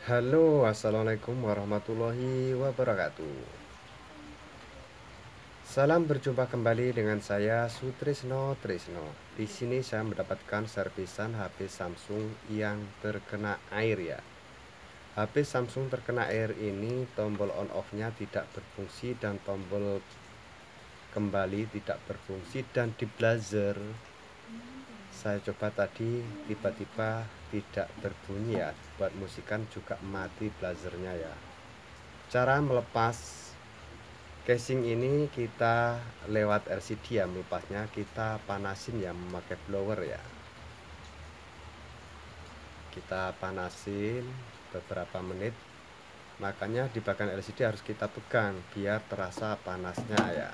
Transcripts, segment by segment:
Halo, assalamualaikum warahmatullahi wabarakatuh. Salam berjumpa kembali dengan saya Sutrisno Trisno. Di sini saya mendapatkan servisan HP Samsung yang terkena air ya. HP Samsung terkena air ini tombol on off-nya tidak berfungsi dan tombol kembali tidak berfungsi, dan di buzzer saya coba tadi tiba-tiba tidak berbunyi ya. Buat musikan juga mati buzzernya ya. Cara melepas casing ini kita lewat LCD ya, melepasnya kita panasin ya memakai blower ya. Kita panasin beberapa menit. Makanya di bagian LCD harus kita pegang biar terasa panasnya ya.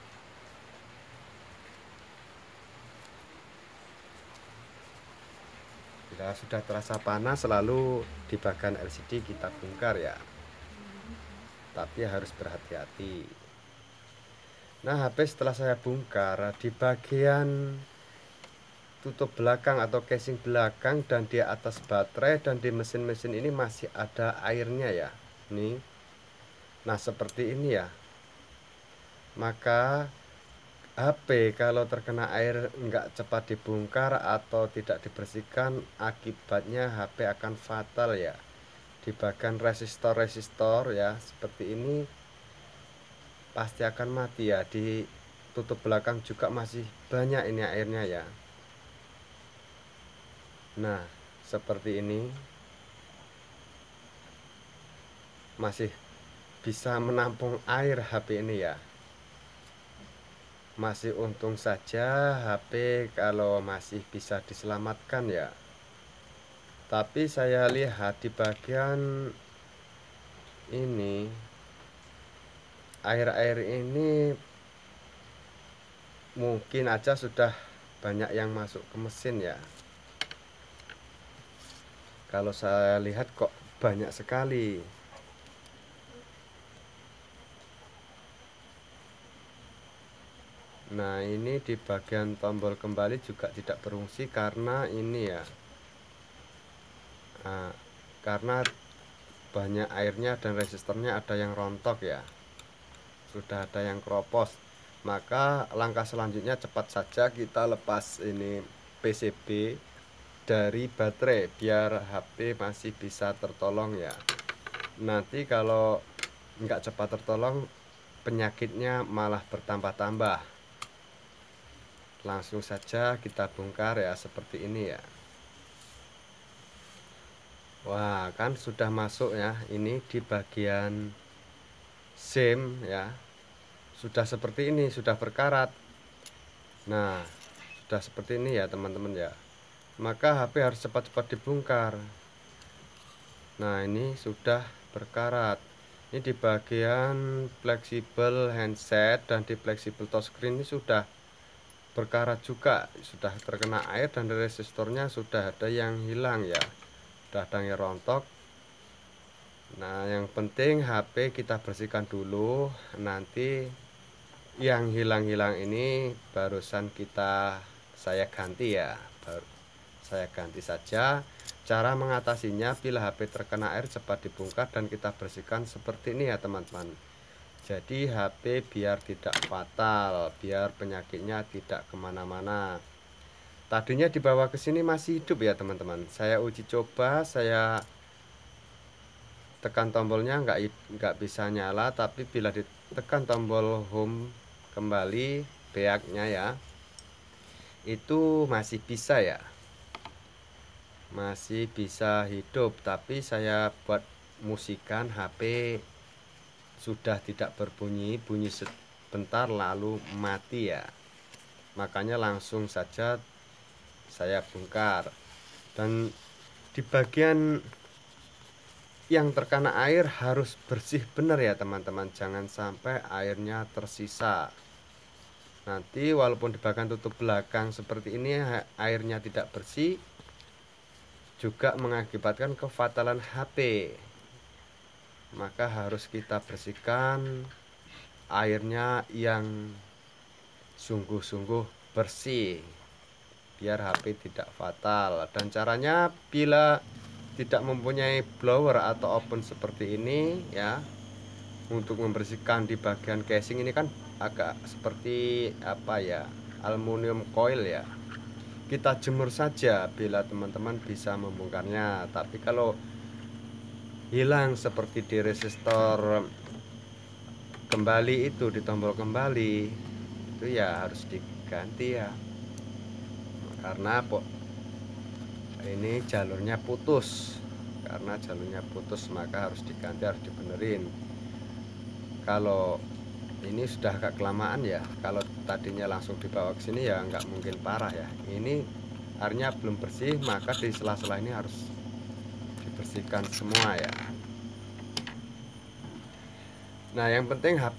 Bila sudah terasa panas, lalu di bagian LCD kita bongkar ya. Tapi harus berhati-hati. Nah, HP setelah saya bongkar, di bagian tutup belakang atau casing belakang dan di atas baterai dan di mesin-mesin ini masih ada airnya ya. Nih. Nah, seperti ini ya. Maka HP kalau terkena air nggak cepat dibongkar atau tidak dibersihkan, akibatnya HP akan fatal ya. Di bagian resistor-resistor ya seperti ini pasti akan mati ya. Di tutup belakang juga masih banyak ini airnya ya. Nah, seperti ini masih bisa menampung air HP ini ya. Masih untung saja HP kalau masih bisa diselamatkan ya. Tapi saya lihat di bagian ini, air-air ini mungkin aja sudah banyak yang masuk ke mesin ya. Kalau saya lihat kok banyak sekali. Nah, ini di bagian tombol kembali juga tidak berfungsi karena ini ya. Nah, karena banyak airnya dan resistornya ada yang rontok ya. Sudah ada yang keropos. Maka langkah selanjutnya cepat saja kita lepas ini PCB dari baterai biar HP masih bisa tertolong ya. Nanti kalau nggak cepat tertolong, penyakitnya malah bertambah-tambah. Langsung saja kita bongkar ya seperti ini ya. Wah, kan sudah masuk ya. Ini di bagian SIM ya. Sudah seperti ini, sudah berkarat. Nah, sudah seperti ini ya teman-teman ya. Maka HP harus cepat-cepat dibongkar. Nah, ini sudah berkarat. Ini di bagian fleksibel handset dan di fleksibel touchscreen ini sudah berkarat juga, sudah terkena air dan resistornya sudah ada yang hilang ya. Sudah ada yang rontok. Nah, yang penting HP kita bersihkan dulu. Nanti yang hilang-hilang ini barusan saya ganti ya. Saya ganti saja. Cara mengatasinya, bila HP terkena air cepat dibongkar dan kita bersihkan seperti ini ya teman-teman. Jadi HP biar tidak fatal, biar penyakitnya tidak kemana-mana. Tadinya dibawa ke sini masih hidup ya teman-teman. Saya uji coba, saya tekan tombolnya nggak bisa nyala, tapi bila ditekan tombol home kembali beaknya ya, itu masih bisa ya, masih bisa hidup. Tapi saya buat musikan, HP sudah tidak berbunyi, bunyi sebentar lalu mati ya. Makanya langsung saja saya bongkar. Dan di bagian yang terkena air harus bersih benar ya teman-teman, jangan sampai airnya tersisa. Nanti walaupun di bagian tutup belakang seperti ini airnya tidak bersih, juga mengakibatkan kefatalan HP. Maka harus kita bersihkan airnya yang sungguh-sungguh bersih biar HP tidak fatal. Dan caranya, bila tidak mempunyai blower atau oven seperti ini ya, untuk membersihkan di bagian casing ini kan agak seperti apa ya, aluminium coil ya, kita jemur saja bila teman-teman bisa membongkarnya. Tapi kalau hilang seperti di resistor kembali itu, di tombol kembali itu ya harus diganti ya, karena ini jalurnya putus. Karena jalurnya putus maka harus diganti, harus dibenerin. Kalau ini sudah agak kelamaan ya, kalau tadinya langsung dibawa ke sini ya nggak mungkin parah ya. Ini airnya belum bersih, maka di sela-sela ini harus dibersihkan semua ya. Nah, yang penting HP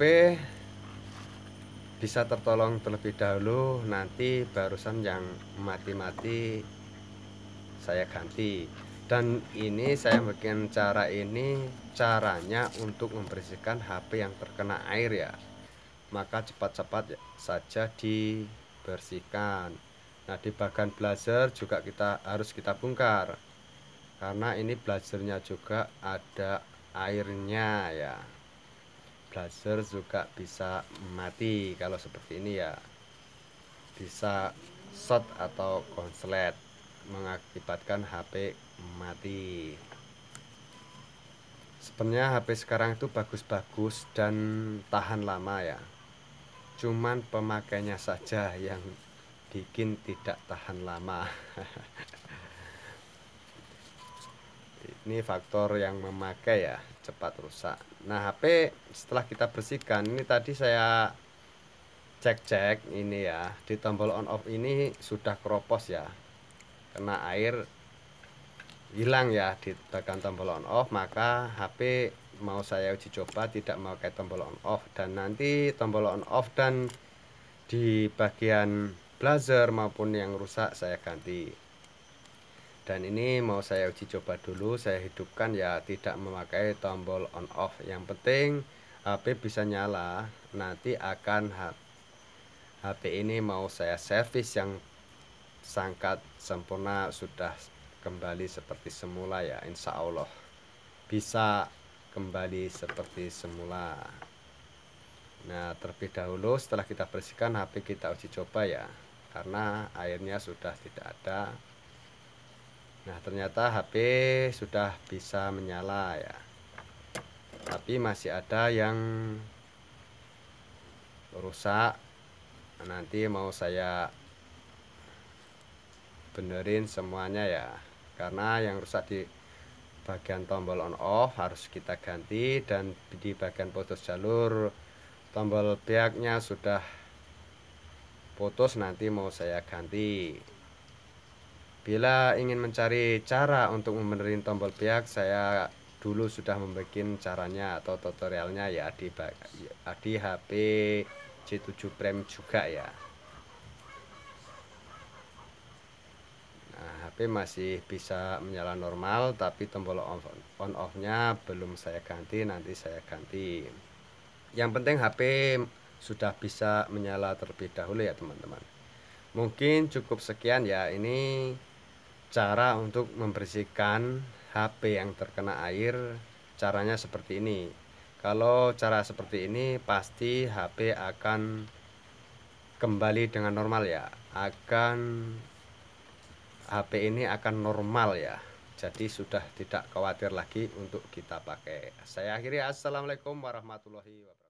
bisa tertolong terlebih dahulu, nanti barusan yang mati-mati saya ganti. Dan ini saya bikin cara ini, caranya untuk membersihkan HP yang terkena air ya, maka cepat-cepat saja dibersihkan. Nah, di bagian blazer juga harus kita bongkar, karena ini blazernya juga ada airnya ya. Blazer juga bisa mati kalau seperti ini ya, bisa short atau konslet, mengakibatkan HP mati. Sebenarnya HP sekarang itu bagus-bagus dan tahan lama ya, cuman pemakainya saja yang bikin tidak tahan lama. Ini faktor yang memakai ya, cepat rusak. Nah, HP setelah kita bersihkan, ini tadi saya cek-cek ini ya, di tombol on off ini sudah keropos ya, kena air, hilang ya di bagian tombol on off. Maka HP mau saya uji coba tidak memakai tombol on off, dan nanti tombol on off dan di bagian blazer maupun yang rusak saya ganti. Dan ini mau saya uji coba dulu, saya hidupkan ya, tidak memakai tombol on off. Yang penting HP bisa nyala. Nanti akan HP ini mau saya servis yang sangat sempurna, sudah kembali seperti semula ya, insya Allah bisa kembali seperti semula. Nah, terlebih dahulu setelah kita bersihkan, HP kita uji coba ya, karena airnya sudah tidak ada. Nah, ternyata HP sudah bisa menyala ya, tapi masih ada yang rusak. Nanti mau saya benerin semuanya ya, karena yang rusak di bagian tombol on off harus kita ganti, dan di bagian putus jalur tombol biaknya sudah putus, nanti mau saya ganti. Bila ingin mencari cara untuk membenerin tombol biak, saya dulu sudah membuat caranya atau tutorialnya ya di HP C7 Prime juga ya. Nah, HP masih bisa menyala normal, tapi tombol on off-nya belum saya ganti, nanti saya ganti. Yang penting HP sudah bisa menyala terlebih dahulu ya teman-teman. Mungkin cukup sekian ya, ini cara untuk membersihkan HP yang terkena air. Caranya seperti ini. Kalau cara seperti ini pasti HP akan kembali dengan normal ya, HP ini akan normal ya. Jadi sudah tidak khawatir lagi untuk kita pakai. Saya akhiri, assalamualaikum warahmatullahi wabarakatuh.